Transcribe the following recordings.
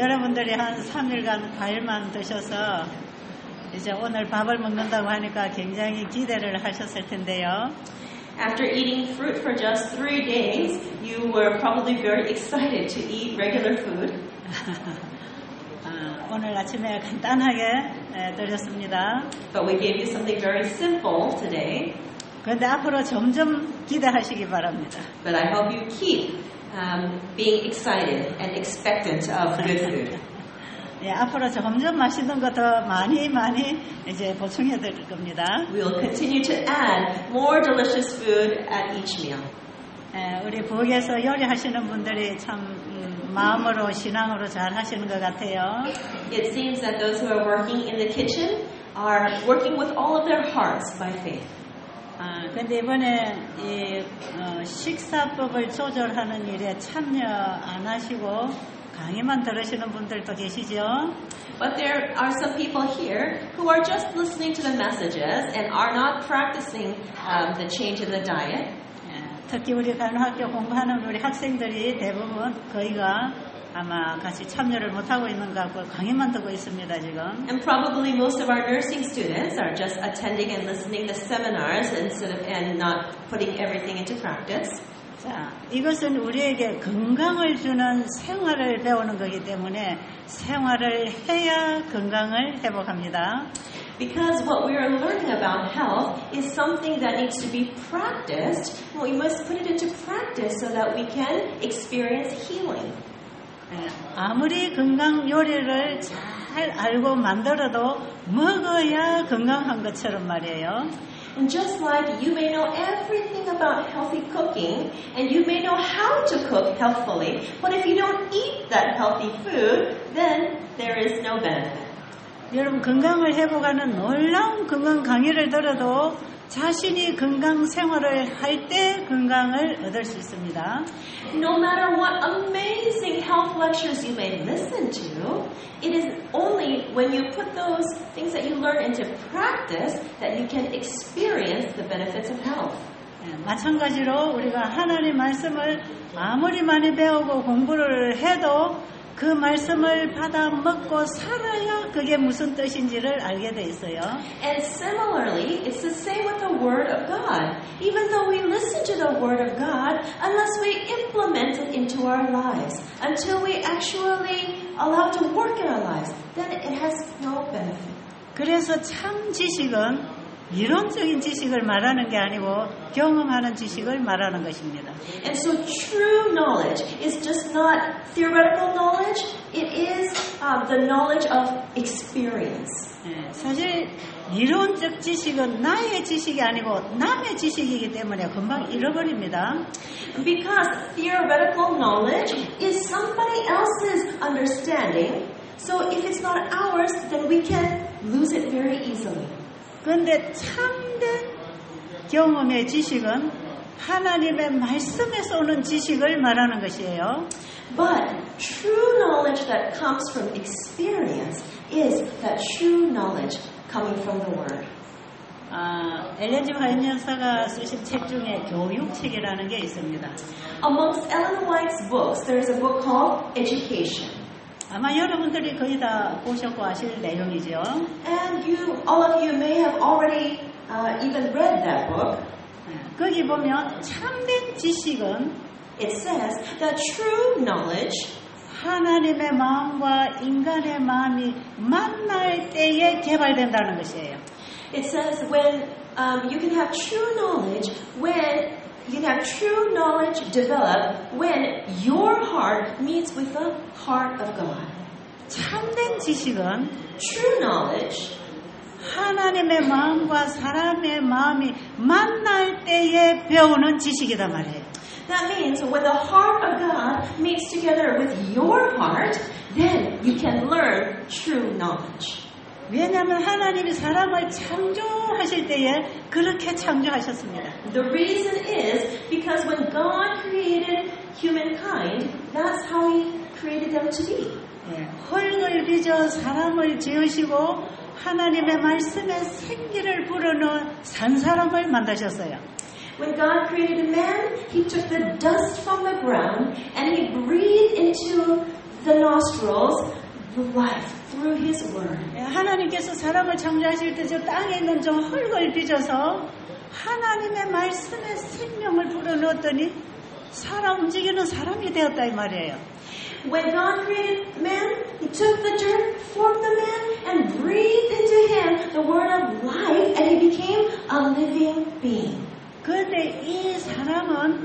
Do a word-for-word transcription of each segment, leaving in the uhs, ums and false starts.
여러분들이 한 삼 일간 과일만 드셔서 이제 오늘 밥을 먹는다고 하니까 굉장히 기대를 하셨을 텐데요. After eating fruit for just three days, you were probably very excited to eat regular food. 아, 오늘 아침에 간단하게 에, 드렸습니다. But we gave you something very simple today. 그런데 앞으로 점점 기대하시기 바랍니다. But I hope you keep um, being excited and expectant of good food. 예, 앞으로 점점 맛있는 거 더 많이 많이 이제 보충해 드릴 겁니다. We will continue to add more delicious food at each meal. 예, 우리 부엌에서 요리하시는 분들이 참 음, 마음으로 신앙으로 잘 하시는 것 같아요. It seems that those who are working in the kitchen are working with all of their hearts by faith. 아, 근데 이번에 이 어, 식사법을 조절하는 일에 참여 안 하시고 강의만 들으시는 분들도 계시죠? But there are some people here who are just listening to the messages and are not practicing um, the change in the diet. 예, 특히 우리 간호학교 공부하는 우리 학생들이 대부분 거의가 아마 같이 참여를 못하고 있는 것 같고 강의만 듣고 있습니다 지금. And probably most of our nursing students are just attending and listening to seminars instead of and not putting everything into practice. 자, 이것은 우리에게 건강을 주는 생활을 배우는 거기 때문에 생활을 해야 건강을 회복합니다. Because what we are learning about health is something that needs to be practiced. We must put it into practice so that we can experience healing. 예, 아무리 건강 요리를 잘 알고 만들어도 먹어야 건강한 것처럼 말이에요. And just like you may know everything about healthy cooking, and you may know how to cook healthfully, but if you don't eat that healthy food, then there is no benefit. 여러분 건강을 회복하는 놀라운 건강 강의를 들어도 자신이 건강 생활을 할 때 건강을 얻을 수 있습니다. No matter what amazing health lectures you may listen to, it is only when you put those things that you learn into practice that you can experience the benefits of health. 예, 마찬가지로 우리가 하나님 말씀을 아무리 많이 배우고 공부를 해도 그 말씀을 받아 먹고 살아야 그게 무슨 뜻인지를 알게 돼 있어요. And similarly, it's the same with the Word of God. Even though we listen to the Word of God, unless we implement it into our lives, until we actually allow it to work in our lives, then it has no benefit. 그래서 참 지식은 이론적인 지식을 말하는 게 아니고 경험하는 지식을 말하는 것입니다. And so true knowledge is just not theoretical knowledge, it is um, the knowledge of experience. 예, 사실 이론적 지식은 나의 지식이 아니고 남의 지식이기 때문에 금방 잃어버립니다. Because theoretical knowledge is somebody else's understanding, so if it's not ours, then we can lose it very easily. 그런데 참된 경험의 지식은 하나님의 말씀에서 오는 지식을 말하는 것이에요. But true knowledge that comes from experience is that true knowledge coming from the Word. 아, 엘렌 지 화이트 여사가 쓰신 책 중에 교육책이라는 게 있습니다. Amongst Ellen White's books, there is a book called Education. 아마 여러분들이 거의 다 보셨고 아실 내용이죠. And you, all of you may have already uh, even read that book. 거기 보면 참된 지식은 It says that true knowledge 하나님의 마음과 인간의 마음이 만날 때에 개발된다는 것이에요. It says when um, you can have true knowledge when you can have true knowledge develop when your heart meets with the heart of God. 참된 지식은 True knowledge 하나님의 마음과 사람의 마음이 만날 때에 배우는 지식이다 말이에요. That means when the heart of God meets together with your heart, then you can learn true knowledge. 왜냐하면 하나님이 사람을 창조하실 때에 그렇게 창조하셨습니다. The reason is because when God created humankind, that's how He created them to be. 예, 흙을 빚어 사람을 지으시고 하나님의 말씀에 생기를 불어넣은 산 사람을 만드셨어요. When God created man, He took the dust from the ground and He breathed into the nostrils, the life through His Word. 하나님께서 사람을 창조하실 때 저 땅에 있는 저 흙을 빚어서 하나님의 말씀에 생명을 불어넣었더니 살아 움직이는 사람이 되었다 이 말이에요. When God created man, He took the dirt, formed the man, and breathed into him the word of life, and he became a living being. 그런데 이 사람은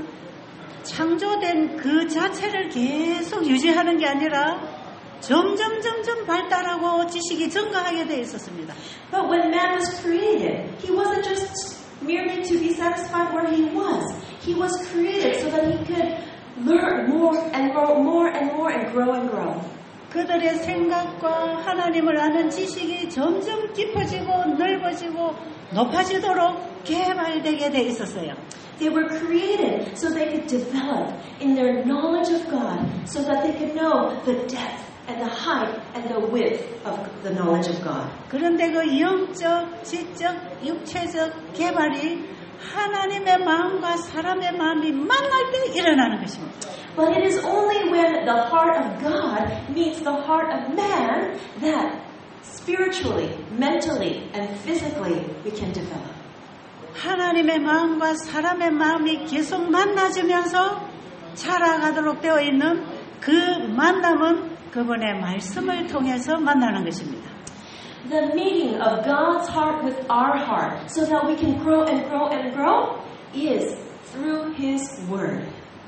창조된 그 자체를 계속 유지하는 게 아니라 점점 점점 발달하고 지식이 증가하게 되어 있었습니다. But when man was created, he wasn't just merely to be satisfied where he was. He was created so that he could learn more and more, more and more, and grow and grow. 그들의 생각과 하나님을 아는 지식이 점점 깊어지고 넓어지고 높아지도록 개발되게 돼 있었어요. They were created so they could develop in their knowledge of God, so that they could know the depth and the height and the width of the knowledge of God. 그런데 그 영적, 지적, 육체적 개발이 하나님의 마음과 사람의 마음이 만날 때 일어나는 것입니다. But it is only when the heart of God meets the heart of man that spiritually, mentally, and physically we can develop. 하나님의 마음과 사람의 마음이 계속 만나지면서 자라가도록 되어 있는 그 만남은 그분의 말씀을 통해서 만나는 것입니다. The meeting of God's heart with our heart so that we can grow and grow and grow is through His Word.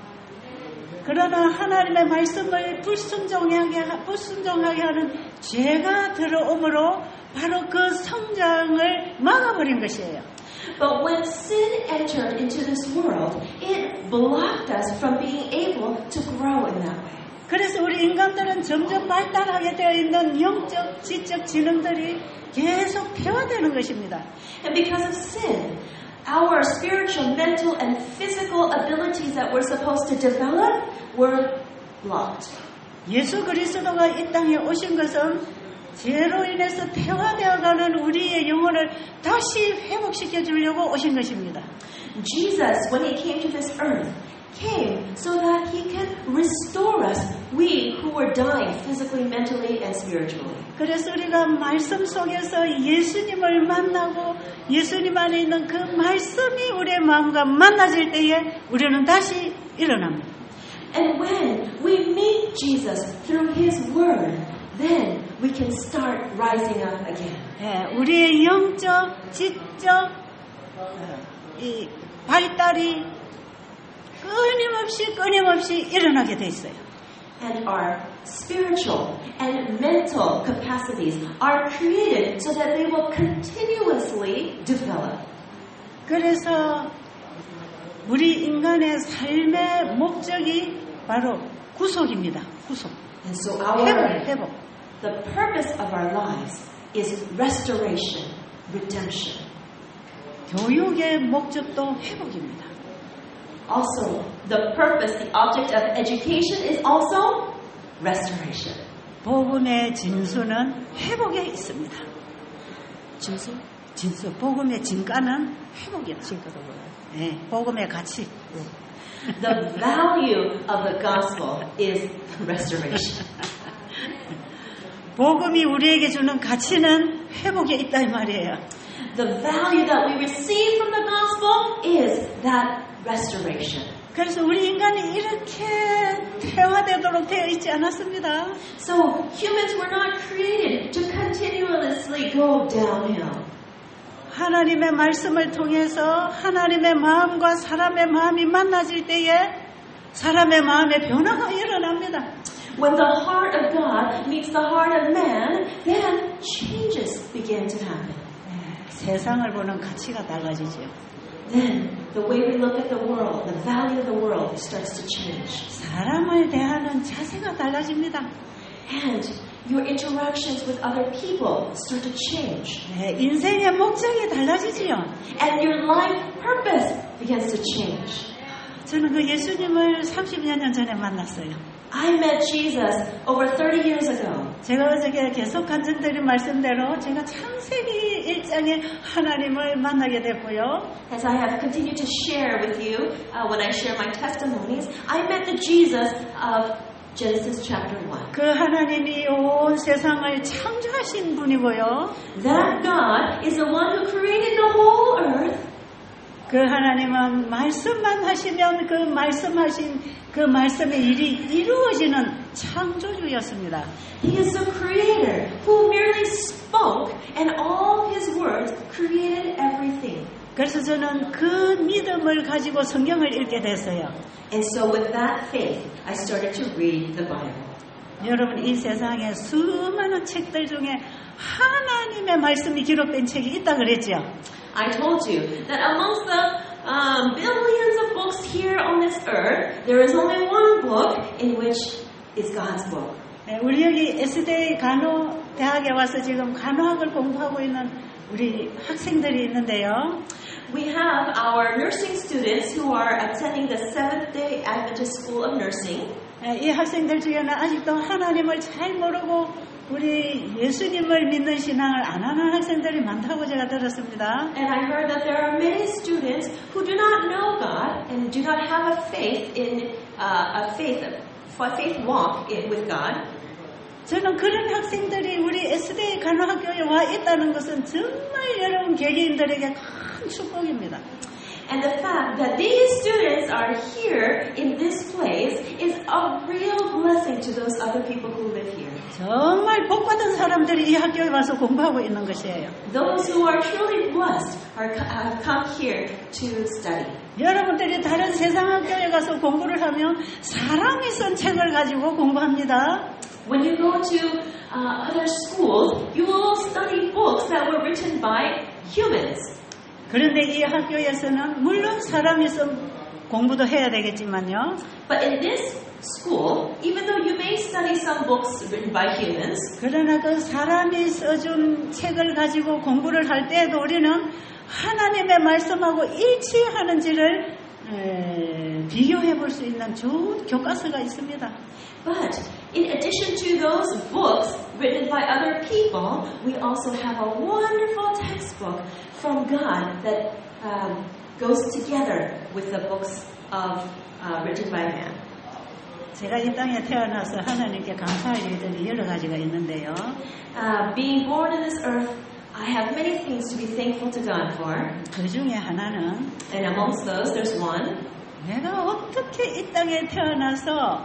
그러나 하나님의 말씀을 불순종하게, 불순종하게 하는 죄가 들어오므로 바로 그 성장을 막아버린 것이에요. But when sin entered into this world, it blocked us from being able to grow in that way. 그래서 우리 인간들은 점점 발달하게 되어 있는 영적, 지적 지능들이 계속 퇴화되는 것입니다. And because of sin, our spiritual, mental, and physical abilities that we're supposed to develop were blocked. 예수 그리스도가 이 땅에 오신 것은 죄로 인해서 퇴화되어가는 우리의 영혼을 다시 회복시켜 주려고 오신 것입니다. Jesus, when He came to this earth, came so that He can restore us, we who were dying physically, mentally, and spiritually. 그래서 우리가 말씀 속에서 예수님을 만나고 예수님 안에 있는 그 말씀이 우리의 마음과 만나질 때에 우리는 다시 일어납니다. And when we meet Jesus through His Word, then we can start rising up again. 예, 우리의 영적, 지적 이 발달이 끊임없이 끊임없이 일어나게 돼 있어요. And our spiritual and mental capacities are created so that they will continuously develop. 그래서 우리 인간의 삶의 목적이 바로 구속입니다. 구속. And so our 회복, 회복. the purpose of our lives is restoration, redemption. 교육의 목적도 회복입니다. Also, the purpose, the object of education is also restoration. 복음의 진수는 회복에 있습니다. 진수? 진수. 복음의 진가는 회복이다. 진가도 뭐예요? 네, 복음의 가치. The value of the gospel is restoration. 복음이 우리에게 주는 가치는 회복에 있다 이 말이에요. The value that we receive from the gospel is that restoration. 그래서 우리 인간이 이렇게 퇴화되도록 되어 있지 않았습니다. So humans were not created to continuously go downhill. 하나님의 말씀을 통해서 하나님의 마음과 사람의 마음이 만나질 때에 사람의 마음의 변화가 일어납니다. When the heart of God meets the heart of man, then changes begin to happen. 세상을 보는 가치가 달라지죠. Then the way we look at the world, the value of the world starts to change. 사람을 대하는 자세가 달라집니다. And your interactions with other people start to change. 네, 인생의 목적이 달라지지요. And your life purpose begins to change. 저는 그 예수님을 삼십여 년 전에 만났어요. I met Jesus over thirty years ago. 제가 어저께 계속 간증드린 말씀대로 제가 창세기 일 장에 하나님을 만나게 됐고요. As I have continued to share with you uh, when I share my testimonies, I met the Jesus of Genesis chapter one. 그 하나님이 온 세상을 창조하신 분이고요. That God is the one who created the whole earth. 그 하나님은 말씀만 하시면 그 말씀하신 그 말씀의 일이 이루어지는 창조주였습니다. He is the creator who merely spoke and all his words created everything. 그래서 저는 그 믿음을 가지고 성경을 읽게 됐어요. And so with that faith, I started to read the Bible. 여러분, 이 세상에 수많은 책들 중에 하나님의 말씀이 기록된 책이 있다 그랬죠. I told you that amongst the um, billions of books here on this earth, there is only one book in which is God's book. 네, 우리 여기 에스데이 간호 대학에 와서 지금 간호학을 공부하고 있는 우리 학생들이 있는데요. We have our nursing students who are attending the Seventh-day Adventist School of Nursing. 네, 이 학생들 중에는 아직도 하나님을 잘 모르고 우리 예수님을 믿는 신앙을 안 하는 학생들이 많다고 제가 들었습니다. And I heard that there are many students who do not know God and do not have a faith in uh, a faith, a faith walk in, with God. 저는 그런 학생들이 우리 에스데이 간호학교에 와 있다는 것은 정말 여러분 개개인들에게 큰 축복입니다. And the fact that these students are here in this place is a real blessing to those other people who live here. 정말 복받은 사람들이 이 학교에 와서 공부하고 있는 것이에요. Those who are truly blessed are have come here to study. 여러분들이 다른 세상 학교에 가서 공부를 하면 사람이 쓴 책을 가지고 공부합니다. When you go to uh, other schools, you will study books that were written by humans. 그런데 이 학교에서는 물론 사람이 쓴 공부도 해야 되겠지만요. But in this school, even though you may study some books written by humans, 그러나 그 사람이 써준 책을 가지고 공부를 할 때에도 우리는 하나님의 말씀하고 일치하는지를 에, 비교해 볼 수 있는 좋은 교과서가 있습니다. but in addition to those books written by other people, we also have a wonderful textbook from God that um, goes together with the books of uh, written by man. 제가 이 땅에 태어나서 하나님께 감사할 일들이 여러 가지가 있는데요. Uh, being born in this earth, I have many things to be thankful to God for. 그 중에 하나는 And amongst those, there's one. 내가 어떻게 이 땅에 태어나서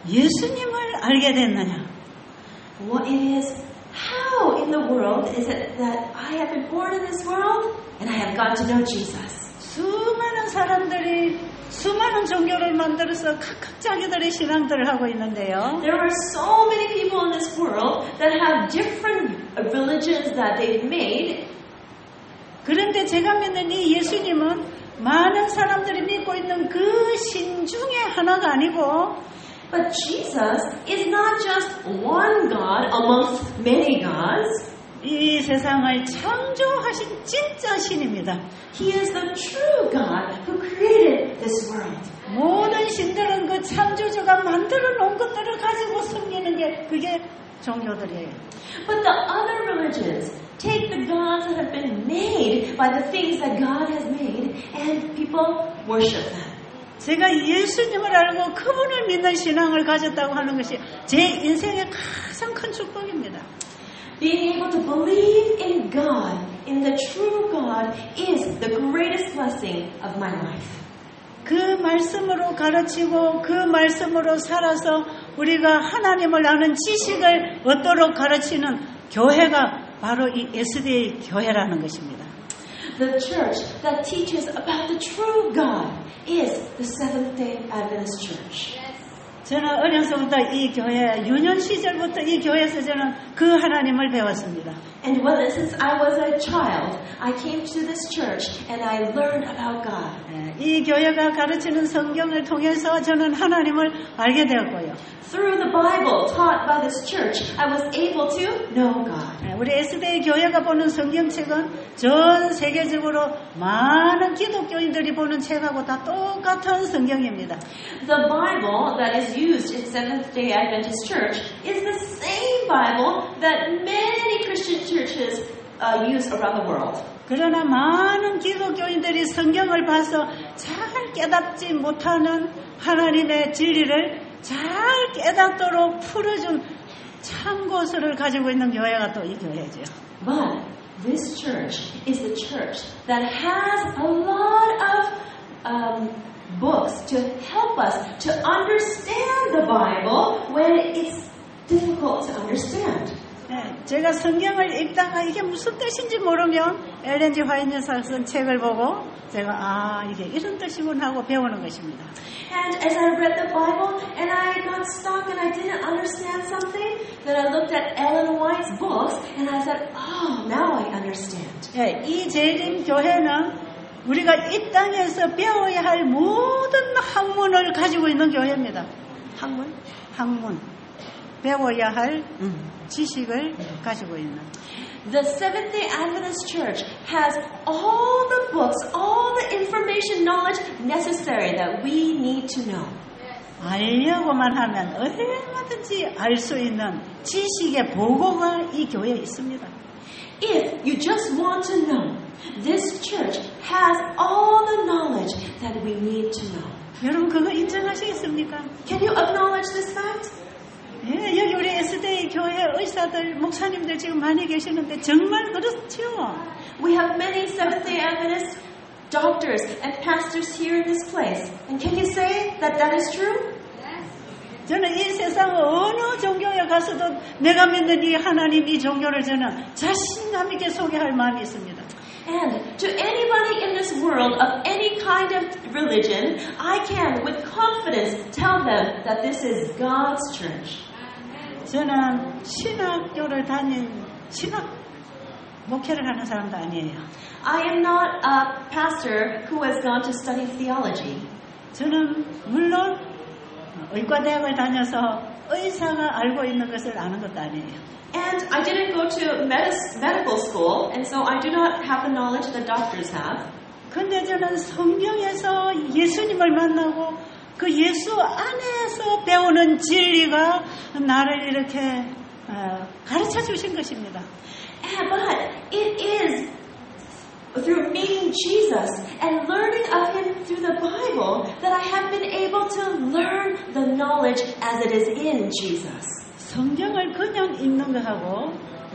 예수님을 알게 됐느냐. What it is, how in the world is it that I have been born in this world and I have got to know Jesus? 수많은 사람들이 수많은 종교를 만들어서 각각 자기들의 신앙들을 하고 있는데요. There are so many people in this world that have different religions that they've made. 그런데 제가 믿는 이 예수님은 많은 사람들이 믿고 있는 그 신 중에 하나가 아니고 But Jesus is not just one God amongst many gods. 이 세상을 창조하신 진짜 신입니다. He is the true God who created this world. 모든 신들은 그 창조주가 만들어 놓은 것들을 가지고 섬기는 게 그게 종교들이에요. But the other religions take the gods that have been made by the things that God has made and people worship them. 제가 예수님을 알고 그분을 믿는 신앙을 가졌다고 하는 것이 제 인생의 가장 큰 축복입니다. Being able to believe in God, in the true God, is the greatest blessing of my life. 그 말씀으로 가르치고 그 말씀으로 살아서 우리가 하나님을 아는 지식을 얻도록 가르치는 교회가 바로 이 에스데이 교회라는 것입니다. The church that teaches about the true God is the Seventh-day Adventist Church. 저는 어려서부터 이 교회, 유년 시절부터 이 교회에서 저는 그 하나님을 배웠습니다. And when, since I was a child, I came to this church and I learned about God. 이 교회가 가르치는 성경을 통해서 저는 하나님을 알게 되었고요. Through the Bible taught by this church, I was able to know God. 우리 에스데이 교회가 보는 성경책은 전 세계적으로 많은 기독교인들이 보는 책하고 다 똑같은 성경입니다. The Bible that is used in Seventh-day Adventist Church is the same Bible that many Christian churches uh, use around the world. 그러나 많은 기독교인들이 성경을 봐서 잘 깨닫지 못하는 하나님의 진리를 잘 깨닫도록 풀어준 참고서를 가지고 있는 교회가 또 이 교회죠. But this church is the church that has a lot of um, books to help us to understand the Bible when it's difficult to understand. 네, 제가 성경을 읽다가 이게 무슨 뜻인지 모르면 엘렌 지 화이트 여사가 쓴 책을 보고 제가 아 이게 이런 뜻이구나 하고 배우는 것입니다. And as I read the Bible and I got stuck and I didn't understand something, then I looked at Ellen White's books and I said, oh, now I understand. 네, 이 제일림 교회는 우리가 이 땅에서 배워야 할 모든 학문을 가지고 있는 교회입니다. 학문? 학문. 배워야 할 지식을 가지고 있는. The Seventh-day Adventist Church has all the books, all the information, knowledge necessary that we need to know. 알려고만 하면 얼마든지 알 수 있는 지식의 보고가 이 교회에 있습니다. If you just want to know, this church has all the knowledge that we need to know. 여러분 그거 인정하시겠습니까? Can you acknowledge this fact? 예, 여기 우리 에스데이 교회 의사들, 목사님들 지금 많이 계시는데 정말 그렇죠. We have many Seventh-day Adventist doctors and pastors here in this place. And can you say that that is true? 저는 이 세상 어느 종교에 가서도 내가 믿는 이 하나님 이 종교를 저는 자신감 있게 소개할 마음이 있습니다. And to anybody in this world of any kind of religion, I can with confidence tell them that this is God's church. 저는 신학교를 다닌 신학 목회를 하는 사람도 아니에요. I am not a pastor who has gone to study theology. 저는 물론 의과대학을 다녀서 의사가 알고 있는 것을 아는 것도 아니에요. And I didn't go to medis- medical school, and so I do not have the knowledge the doctors have. 근데 저는 성경에서 예수님을 만나고 그 예수 안에서 배우는 진리가 나를 이렇게 어, 가르쳐 주신 것입니다. And, but it is through meeting Jesus and learning of Him through the Bible that I have been able to learn the knowledge as it is in Jesus. 성경을 그냥 읽는 거하고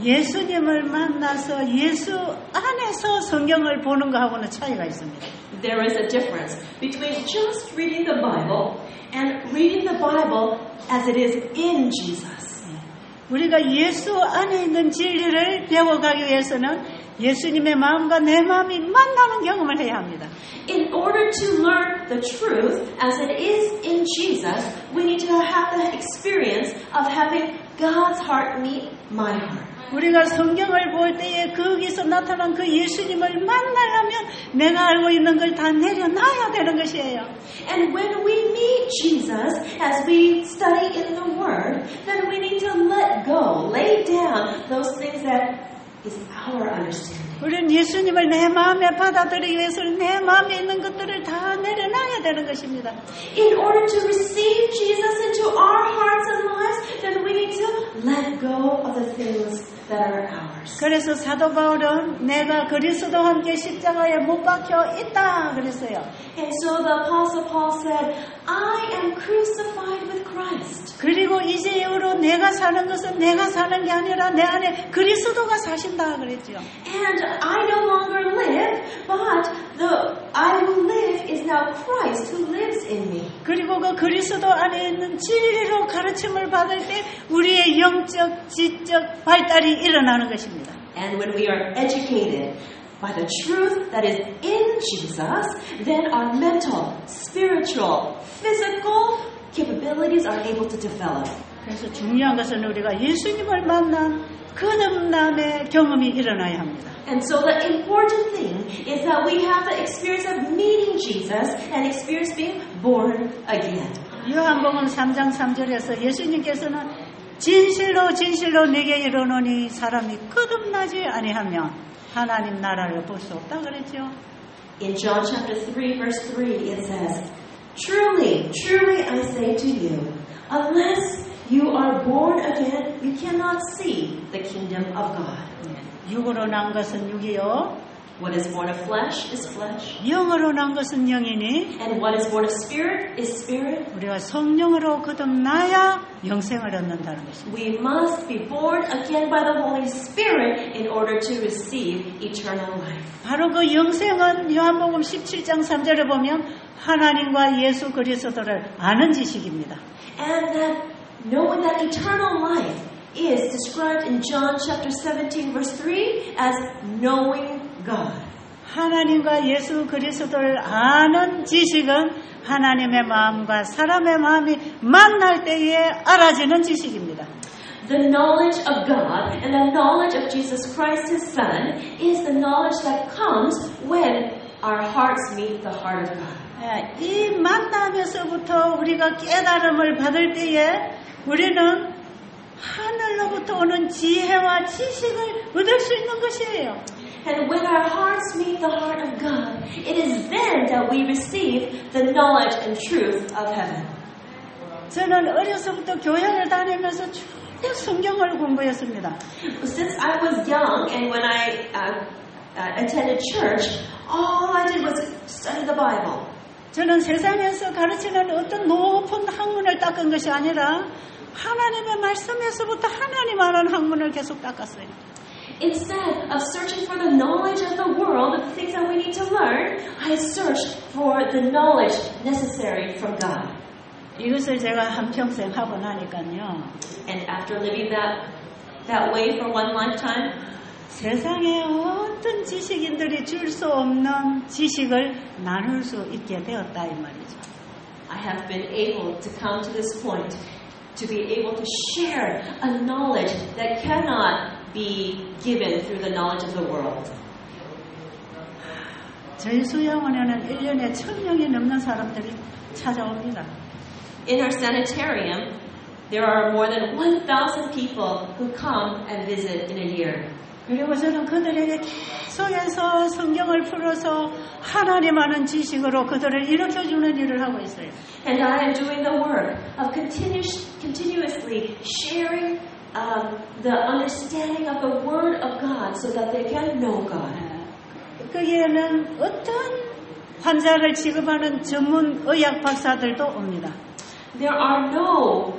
예수님을 만나서 예수 안에서 성경을 보는 거하고는 차이가 있습니다. There is a difference between just reading the Bible and reading the Bible as it is in Jesus. 우리가 예수 안에 있는 진리를 배워가기 위해서는 예수님의 마음과 내 마음이 만나는 경험을 해야 합니다. In order to learn the truth as it is in Jesus, we need to have the experience of having God's heart meet my heart. 우리가 성경을 볼 때에 거기서 나타난 그 예수님을 만나려면 내가 알고 있는 걸 다 내려놔야 되는 것이에요. And when we meet Jesus as we study in the Word, then we need to let go, lay down those things that is our understanding. 우리는 예수님을 내 마음에 받아들이기 위해서는 내 마음에 있는 것들을 다 내려놔야 되는 것입니다. In order to receive Jesus into our hearts and lives, then we need to let go of the things that are ours. 그래서 사도 바울은 내가 그리스도와 함께 십자가에 못 박혀 있다 그랬어요. And so the Apostle Paul said, I am crucified with Christ. 그리고 이제 이후로 내가 사는 것은 내가 사는 게 아니라 내 안에 그리스도가 사신다 그랬죠. And I no longer live, but the I who live is now Christ who lives in me. 그리고 그 그리스도 안에 있는 진리로 가르침을 받을 때 우리의 영적, 지적 발달이 일어나는 것입니다. And when we are educated by the truth that is in Jesus, then our mental, spiritual, physical capabilities are able to develop. 그래서 중요한 것은 우리가 예수님을 만난 거듭남의 경험이 일어나야 합니다. And so the important thing is that we have the experience of meeting Jesus and experience being born again. 요한복음 삼 장 삼 절에서 예수님께서는 진실로 진실로 내게 이르노니 사람이 거듭나지 아니하면 하나님 나라를 볼 수 없다 그랬죠. In John chapter three verse three it says, Truly, truly I say to you, unless you are born again, you cannot see the kingdom of God. 육으로 난 것은 육이요, What is born of flesh is flesh. 영으로 난 것은 영이니 And what is born of spirit is spirit. 우리가 성령으로 거듭나야 영생을 얻는다는 것입니다. We must be born again by the Holy Spirit in order to receive eternal life. 바로 그 영생은 요한복음 십칠 장 삼 절에 보면 하나님과 예수 그리스도를 아는 지식입니다. And that knowing that eternal life is described in John chapter seventeen verse three as knowing God. 하나님과 예수 그리스도를 아는 지식은 하나님의 마음과 사람의 마음이 만날 때에 알아지는 지식입니다. The knowledge of God and the knowledge of Jesus Christ, His Son, is the knowledge that comes when our hearts meet the heart of God. 이 만남에서부터 우리가 깨달음을 받을 때에 우리는 하늘로부터 오는 지혜와 지식을 얻을 수 있는 것이에요. And when our hearts meet the heart of God, it is then that we receive the knowledge and truth of heaven. 저는 어려서부터 교회를 다니면서 쭉 성경을 공부했습니다. Since I was young and when I uh, uh, attended church, all I did was study the Bible. 저는 세상에서 가르치는 어떤 높은 학문을 닦은 것이 아니라 하나님의 말씀에서부터 하나님 아는 학문을 계속 닦았어요. Instead of searching for the knowledge of the world, the things that we need to learn, I searched for the knowledge necessary from God. 이것을 제가 한평생 하고 나니까요. And after living that that way for one lifetime, 세상에 어떤 지식인들이 줄 수 없는 지식을 나눌 수 있게 되었다 이 말이죠. I have been able to come to this point to be able to share a knowledge that cannot be given through the knowledge of the world. 저희 수양원에는 일 년에 천 명이 넘는 사람들이 찾아옵니다. In our sanitarium, there are more than one thousand people who come and visit in a year. 그리고 저는 그들에게 계속해서 성경을 풀어서 하나님 아는 지식으로 그들을 일으켜주는 일을 하고 있어요. And I am doing the work of continuous, continuously sharing um, the understanding of the Word of God so that they can know God. 거기에는 어떤 환자를 취급하는 전문 의학 박사들도 옵니다. There are no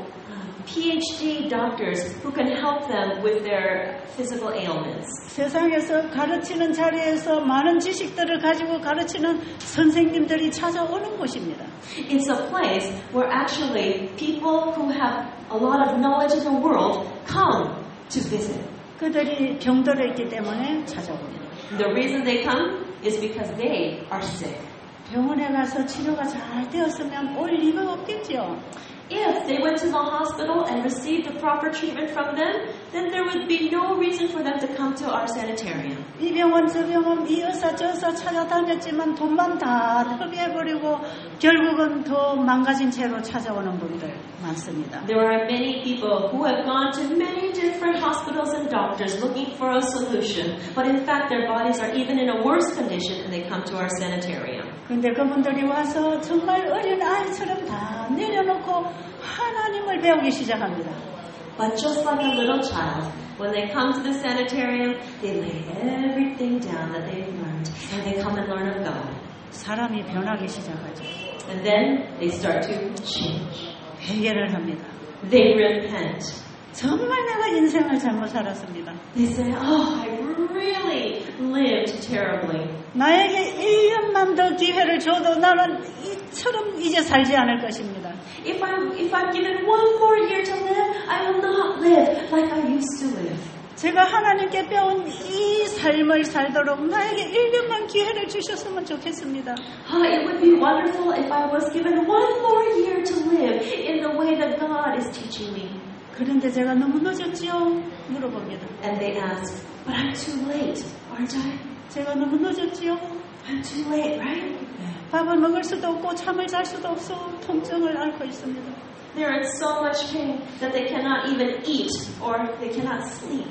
PhD doctors who can help them with their physical ailments. 세상에서 가르치는 자리에서 많은 지식들을 가지고 가르치는 선생님들이 찾아오는 곳입니다. It's a place where actually people who have a lot of knowledge in the world come to visit. 그들이 병들어 있기 때문에 찾아옵니다. The reason they come is because they are sick. 병원에 가서 치료가 잘 되었으면 올 리가 없겠죠. If they went to the hospital and received the proper treatment from them, then there would be no reason for them to come to our sanitarium. 이 병원 저 병원 이 의사 저 의사 찾아다녔지만 돈만 다 흡입해버리고 결국은 더 망가진 채로 찾아오는 분들 많습니다. There are many people who have gone to many different hospitals and doctors looking for a solution, but in fact their bodies are even in a worse condition and they come to our sanitarium. 근데 그분들이 와서 정말 어린 아이처럼 다 내려놓고 하나님을 배우기 시작합니다. But just like a little child, when they come to the sanitarium, they lay everything down that they've learned and they come and learn of God. 사람이 변하기 시작하죠. And then they start to change. 회개를 합니다. They repent. 정말 내가 인생을 잘못 살았습니다. They say, oh, I really lived terribly. 나에게 일 년만 더 기회를 줘도 나는 이처럼 이제 살지 않을 것입니다. If I'm, if I'm given one more year to live, I will not live like I used to live. 제가 하나님께 배운 이 삶을 살도록 나에게 일 년만 기회를 주셨으면 좋겠습니다. Oh, it would be wonderful if I was given one more year to live in the way that God is teaching me. 그런데 제가 너무 늦었지요? 물어봅니다. And they ask, but I'm too late, aren't I? 제가 너무 늦었지요? I'm too late, right? 밥을 먹을 수도 없고 잠을 잘 수도 없어 통증을 앓고 있습니다. They're in so much pain that they cannot even eat or they cannot sleep.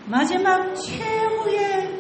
마지막 최후의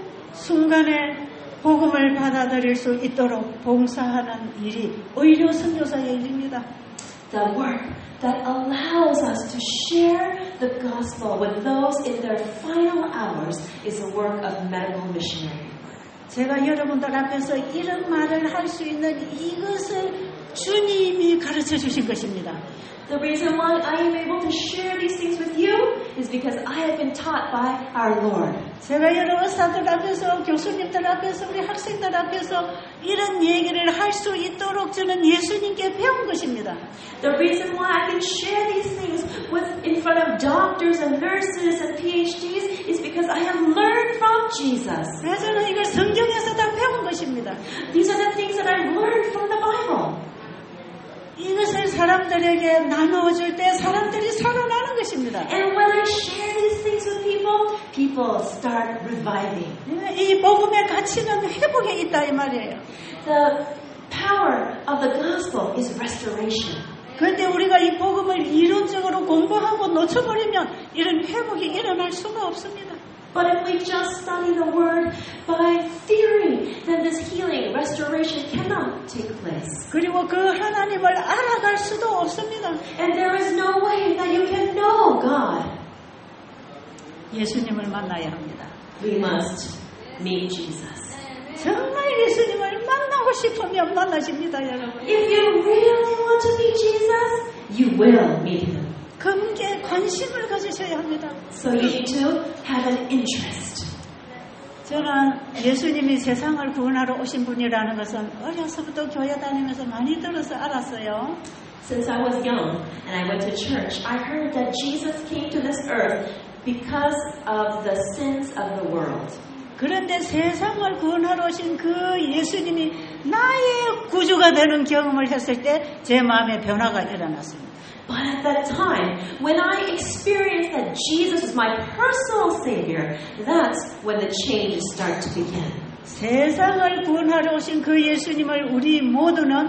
순간에 복음을 받아들일 수 있도록 봉사하는 일이 의료 선교사의 일입니다. The work that allows us to share the gospel with those in their final hours is the work of medical missionary. 제가 여러분들 앞에서 이런 말을 할 수 있는 이것을 주님이 가르쳐 주신 것입니다. The reason why I am able to share these things with you is because I have been taught by our Lord. 제가 여러 의사들 앞에서, 교수님들 앞에서, 우리 학생들 앞에서 이런 얘기를 할 수 있도록 저는 예수님께 배운 것입니다. The reason why I can share these things with, in front of doctors and nurses and PhDs is because I have learned from Jesus. 그래서 저는 이걸 성경에서 다 배운 것입니다. These are the things that I've learned from the Bible. 이것을 사람들에게 나누어줄 때 사람들이 살아나는 것입니다. And when I share these things with people, people start reviving. 이 복음의 가치는 회복에 있다 이 말이에요. The power of the gospel is restoration. 그런데 우리가 이 복음을 이론적으로 공부하고 놓쳐버리면 이런 회복이 일어날 수가 없습니다. But if we just study the word by theory, then this healing, restoration cannot take place. 그리고 그 하나님을 알아갈 수도 없습니다. And there is no way that you can know God. 예수님을 만나야 합니다. We must meet Jesus. 정말 예수님을 만나고 싶으면 만나십니다, 여러분. If you really want to meet Jesus, you will meet Him. 거기에 관심을 가지셔야 합니다. So you need to have an interest. 저는 예수님이 세상을 구원하러 오신 분이라는 것은 어려서부터 교회 다니면서 많이 들어서 알았어요. Since I was young and I went to church, I heard that Jesus came to this earth because of the sins of the world. 그런데 세상을 구원하러 오신 그 예수님이 나의 구주가 되는 경험을 했을 때 제 마음에 변화가 일어났습니다. But at that time, when I experienced that Jesus was my personal Savior, that's when the changes start to begin. 세상을 구원하러 오신 그 예수님을 우리 모두는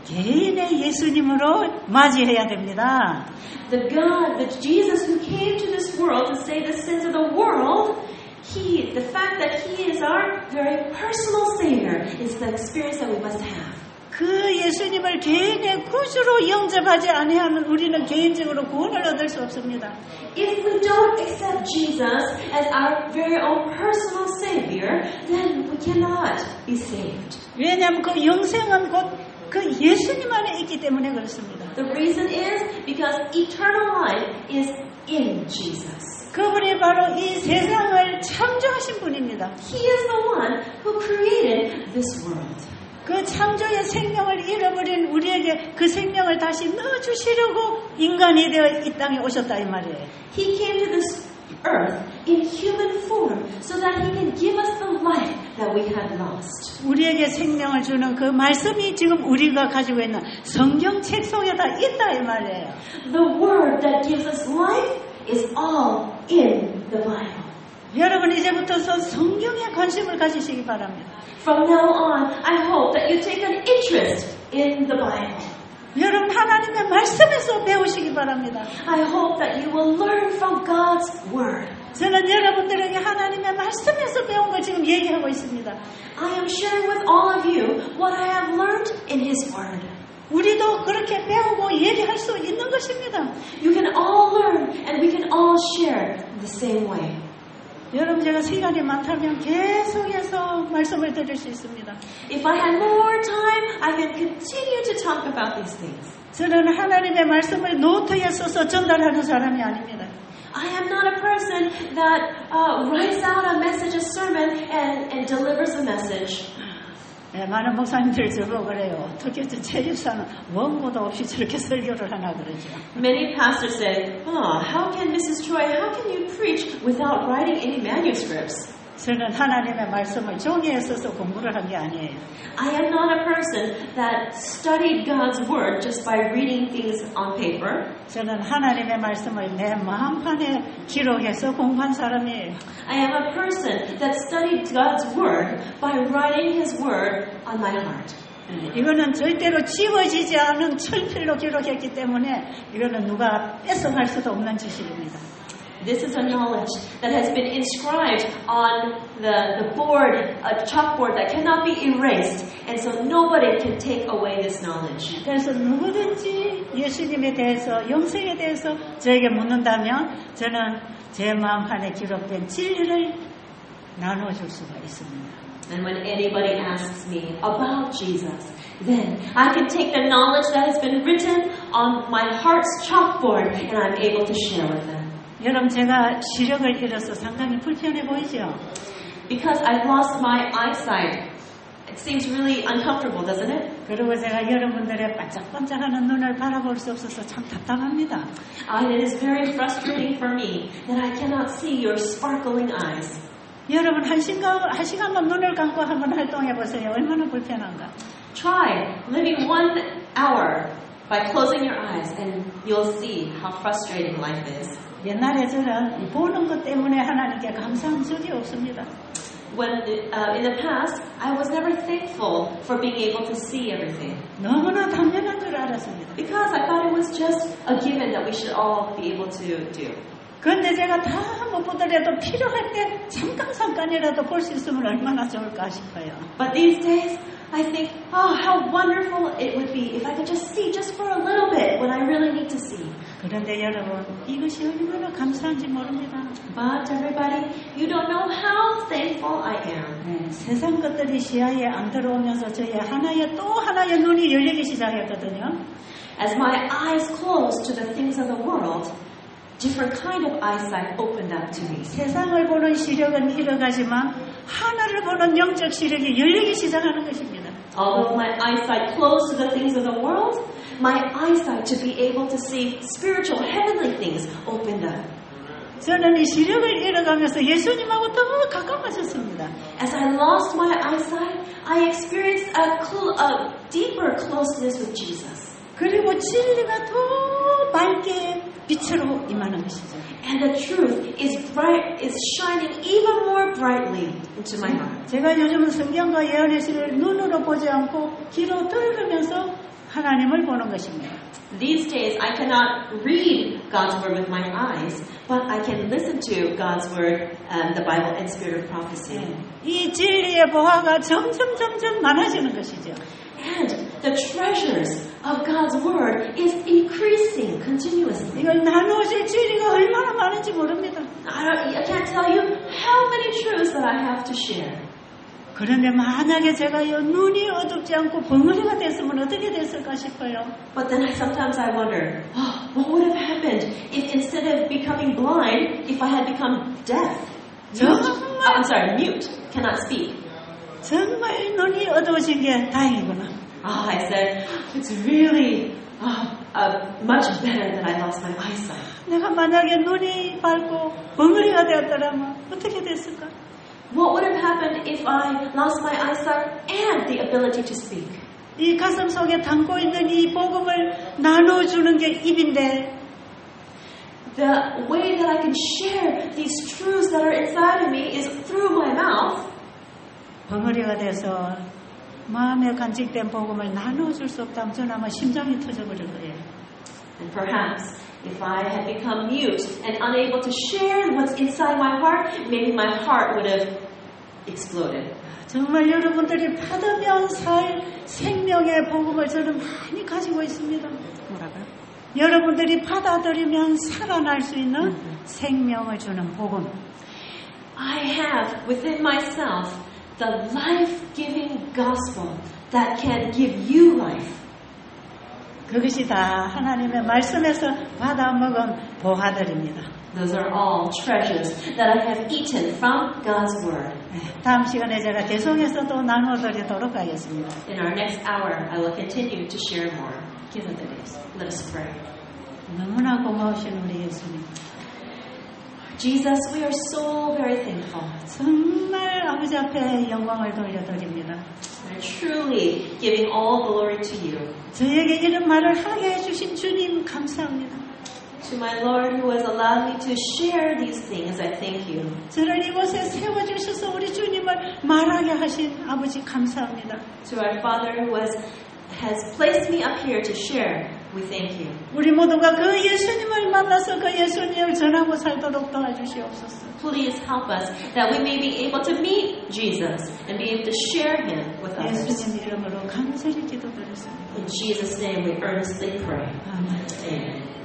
개인의 예수님으로 맞이해야 됩니다. The God, the Jesus who came to this world to save the sins of the world, He, the fact that He is our very personal Savior is the experience that we must have. 그 예수님을 개인의 구주로 영접하지 아니하면 우리는 개인적으로 구원을 얻을 수 없습니다. If we don't accept Jesus as our very own personal Savior, then we cannot be saved. 왜냐하면 그 영생은 곧 그 예수님 안에 있기 때문에 그렇습니다. The reason is because eternal life is in Jesus. 그분이 바로 이 세상을 창조하신 분입니다. He is the one who created this world. 그 창조의 생명을 잃어버린 우리에게 그 생명을 다시 넣어주시려고 인간이 되어 이 땅에 오셨다 이 말이에요. He came to this earth in human form so that He can give us the life that we had lost. 우리에게 생명을 주는 그 말씀이 지금 우리가 가지고 있는 성경책 속에 다 있다 이 말이에요. The word that gives us life is all in the Bible. 여러분 이제부터서 성경에 관심을 가지시기 바랍니다. From now on, I hope that you take an interest in the Bible. 여러분 하나님의 말씀에서 배우시기 바랍니다. I hope that you will learn from God's Word. 저는 여러분들에게 하나님의 말씀에서 배운 걸 지금 얘기하고 있습니다. I am sharing with all of you what I have learned in His Word. 우리도 그렇게 배우고 얘기할 수 있는 것입니다. You can all learn and we can all share the same way. 여러분 제가 시간이 많다면 계속해서 말씀을 드릴 수 있습니다. If I had more time, I can continue to talk about these things. 저는 하나님의 말씀을 노트에 써서 전달하는 사람이 아닙니다. I am not a person that uh, writes out a message, a sermon, and, and delivers a message. 네, 많은 목사님들 저보고 그래요. 특히 제 집사는 원고도 없이 저렇게 설교를 하나 그러죠. Many pastors say, oh, how can Missus Choi, how can you preach without writing any manuscripts? 저는 하나님의 말씀을 종이에 써서 공부를 한 게 아니에요. I am not a person that studied God's Word just by reading things on paper. 저는 하나님의 말씀을 내 마음판에 기록해서 공부한 사람이에요. I am a person that studied God's Word by writing His Word on my heart. 이거는 절대로 지워지지 않은 철필로 기록했기 때문에 이거는 누가 뺏어갈 수도 없는 지식입니다. This is a knowledge that has been inscribed on the, the board, a chalkboard that cannot be erased, and so nobody can take away this knowledge. 그래서 누구든지 예수님에 대해서, 영생에 대해서 저에게 묻는다면 저는 제 마음 안에 기록된 진리를 나눠줄 수가 있습니다. And when anybody asks me about Jesus, then I can take the knowledge that has been written on my heart's chalkboard and I'm able to share with them. 여러분, 제가 시력을 잃어서 상당히 불편해 보이죠? Because I've lost my eyesight, it seems really uncomfortable, doesn't it? 그리고 제가 여러분들의 반짝반짝하는 눈을 바라볼 수 없어서 참 답답합니다. And it is very frustrating for me that I cannot see your sparkling eyes. 여러분, 한 시간, 한 시간만 눈을 감고 한번 활동해 보세요. 얼마나 불편한가. Try living one hour by closing your eyes and you'll see how frustrating life is. 옛날에 저는 보는 것 때문에 하나님께 감사한 적이 없습니다. When uh, in the past, I was never thankful for being able to see everything. 너무나 당연한 줄 알았습니다. Because I thought it was just a given that we should all be able to do. 그런데 제가 다 못 보더라도 필요할 때 잠깐 잠깐이라도 볼 수 있으면 얼마나 좋을까 싶어요. But these days, I think, oh, how wonderful it would be if I could just see just for a little bit when I really need to see. 그런데 여러분, 이것이 얼마나 감사한지 모릅니다. But everybody, you don't know how thankful I am. 네, 세상 것들이 시야에 안 들어오면서 저의 하나의 또 하나의 눈이 열리기 시작했거든요. As my eyes closed to the things of the world, different kind of eyesight opened up to me. 세상을 보는 시력은 잃어가지만 하늘을 보는 영적 시력이 열리기 시작하는 것입니다. Although my eyesight closed to the things of the world, my eyesight to be able to see spiritual heavenly things opened up. 저는 이 시력을 잃어가면서 예수님하고 더 가까워졌습니다. As I lost my eyesight, I experienced a, cl- a deeper closeness with Jesus. 그리고 진리가 더 밝게 빛으로 임하는 것이죠. And the truth is bright, is shining even more brightly into my heart. 제가 요즘은 성경과 예언의 시를 눈으로 보지 않고 귀로 들으면서 하나님을 보는 것입니다. These days, I cannot read God's word with my eyes, but I can listen to God's word, um, the Bible, and spirit of prophecy. 이 진리의 보화가 점점 점점 많아지는 것이죠. And the treasures of God's word is increasing continuously. 이걸 나누어질 진리가 얼마나 많은지 모릅니다. I, don't, I can't tell you how many truths that I have to share. 그런데 만약에 제가 이 눈이 어둡지 않고 벙어리가 됐으면 어떻게 됐을까 싶어요. But then I, sometimes I wonder, oh, what would have happened if instead of becoming blind, if I had become deaf? Mute. Oh, I'm sorry, mute, cannot speak. 정말 눈이 어두워진 게 다행이구나. Oh, I said, it's really oh, uh, much better that I lost my eyesight. 내가 만약에 눈이 밝고 벙어리가 되었더라면 어떻게 됐을까? What would have happened if I lost my eyesight and the ability to speak? 이 가슴 속에 담고 있는 이 복음을 나눠주는 게 입인데 The way that I can share these truths that are inside of me is through my mouth. 벙어리가 돼서 마음에 간직된 복음을 나눠줄 수 없다면 저는 아마 심장이 터져버릴 거예요. And perhaps if I had become mute and unable to share what's inside my heart, maybe my heart would have exploded. 정말 여러분들이 받으면 살 생명의 복음을 저는 많이 가지고 있습니다. 뭐라고요? 여러분들이 받아들이면 살아날 수 있는 생명을 주는 복음. I have within myself the life-giving gospel that can give you life. 그것이 다 하나님의 말씀에서 받아 먹은 보화들입니다. Those are all treasures that I have eaten from God's Word. 다음 시간에 제가 계속해서 또 나눠드리도록 하겠습니다. In our next hour, I will continue to share more. 기도드리겠습니다. Let us pray. 너무나 고마우신 우리 예수님. Jesus, we are so very thankful. 정말 아버지 앞에 영광을 돌려드립니다. We're truly giving all glory to you. 저에게 이런 말을 하게 해주신 주님 감사합니다. To my Lord who has allowed me to share these things, I thank you. 저를 이곳에 세워주셔서 우리 주님을 말하게 하신 아버지 감사합니다. To our Father who has, has placed me up here to share, we thank you. 우리 모두가 그 예수님을 만나서 그 예수님을 전하고 살도록 도와주시옵소서. Please help us that we may be able to meet Jesus and be able to share him with others. 예수님 이름으로 감사히 기도드렸습니다. In Jesus' name we earnestly pray. 아멘. Amen.